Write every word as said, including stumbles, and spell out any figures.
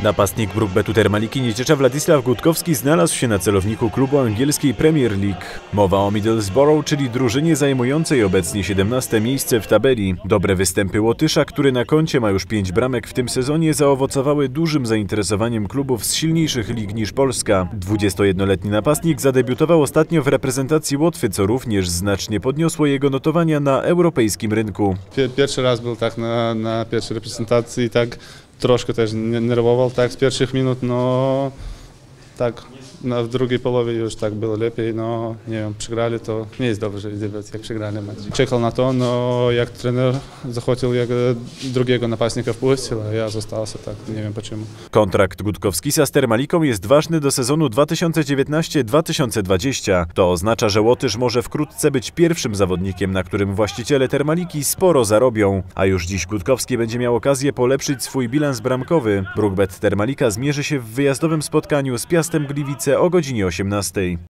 Napastnik Brukbetu Termaliki Nieciecza Władysław Gutkowski znalazł się na celowniku klubu angielskiej Premier League. Mowa o Middlesbrough, czyli drużynie zajmującej obecnie siedemnaste miejsce w tabeli. Dobre występy Łotysza, który na koncie ma już pięć bramek w tym sezonie, zaowocowały dużym zainteresowaniem klubów z silniejszych lig niż Polska. dwudziestojednoletni napastnik zadebiutował ostatnio w reprezentacji Łotwy, co również znacznie podniosło jego notowania na europejskim rynku. Pierwszy raz był tak na, na pierwszej reprezentacji, tak troszkę też nerwował tak z pierwszych minut, no tak no, w drugiej połowie już tak było lepiej, no nie wiem, przegrali, to nie jest dobrze widzieć, jak przegrali mecz. Czekał na to, no jak trener захотел, jak drugiego napastnika wpuścił, a ja zostałem, tak nie wiem почему. Kontrakt Gutkowskisa z Termaliką jest ważny do sezonu dwa tysiące dziewiętnastego dwa tysiące dwudziestego. To oznacza, że Łotysz może wkrótce być pierwszym zawodnikiem, na którym właściciele Termaliki sporo zarobią. A już dziś Gutkowski będzie miał okazję polepszyć swój bilans bramkowy. Brukbet Termalika zmierzy się w wyjazdowym spotkaniu z Piastem Gliwice o godzinie osiemnastej.